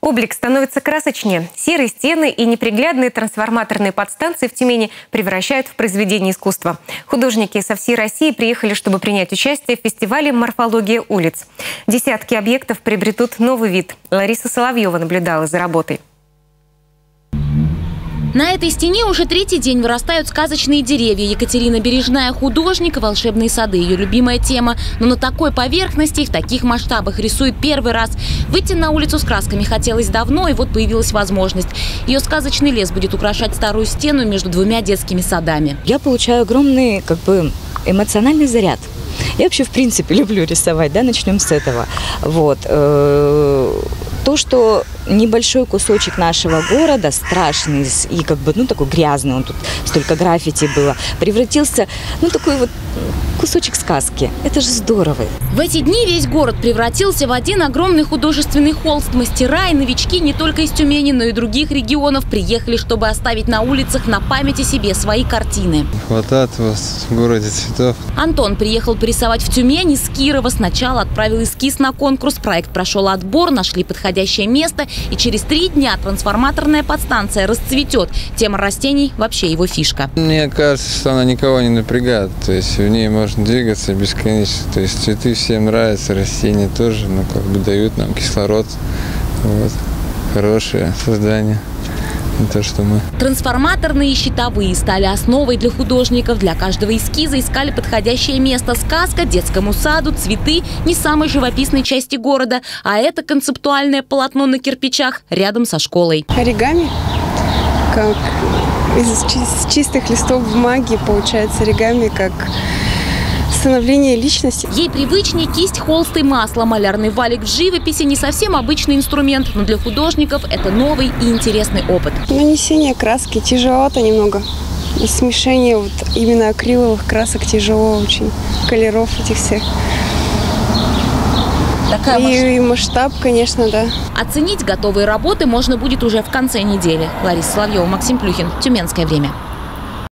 Облик становится красочнее. Серые стены и неприглядные трансформаторные подстанции в Тюмени превращают в произведение искусства. Художники со всей России приехали, чтобы принять участие в фестивале «Морфология улиц». Десятки объектов приобретут новый вид. Лариса Соловьева наблюдала за работой. На этой стене уже третий день вырастают сказочные деревья. Екатерина Бережная – художник, волшебные сады – ее любимая тема. Но на такой поверхности и в таких масштабах рисует первый раз. Выйти на улицу с красками хотелось давно, и вот появилась возможность. Ее сказочный лес будет украшать старую стену между двумя детскими садами. Я получаю огромный эмоциональный заряд. Я вообще, в принципе, люблю рисовать, да, начнем с этого. Вот. То, что небольшой кусочек нашего города, страшный и такой грязный, он тут столько граффити было, превратился, такой вот кусочек сказки. Это же здорово. В эти дни весь город превратился в один огромный художественный холст. Мастера и новички не только из Тюмени, но и других регионов приехали, чтобы оставить на улицах на память о себе свои картины. Хватает у вас в городе цветов. Антон приехал порисовать в Тюмени с Кирова. Сначала отправил эскиз на конкурс. Проект прошел отбор, нашли подходящее место. И через 3 дня трансформаторная подстанция расцветет. Тема растений вообще его фишка. Мне кажется, что она никого не напрягает. То есть в ней можно двигаться бесконечно. То есть цветы всем нравятся, растения тоже, дают нам кислород. Вот. Хорошее создание. Не то, что мы. Трансформаторные и щитовые стали основой для художников. Для каждого эскиза искали подходящее место. Сказка, детскому саду, цветы не самой живописной части города. А это концептуальное полотно на кирпичах рядом со школой. Оригами, как из чистых листов бумаги получается оригами, как становление личности. Ей привычнее кисть, холст и масло. Малярный валик в живописи не совсем обычный инструмент, но для художников это новый и интересный опыт. Нанесение краски тяжеловато немного. И смешение именно акриловых красок тяжело очень. Колеров этих всех. И масштаб, конечно, да. Оценить готовые работы можно будет уже в конце недели. Лариса Соловьева, Максим Плюхин. Тюменское время.